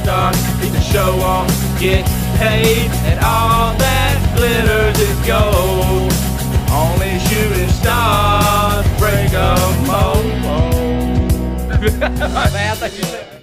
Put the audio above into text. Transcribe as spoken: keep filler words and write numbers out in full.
star. Keep the show on, get paid, and all that glitters is gold. Only shooting stars break a mold. Man, I thought you said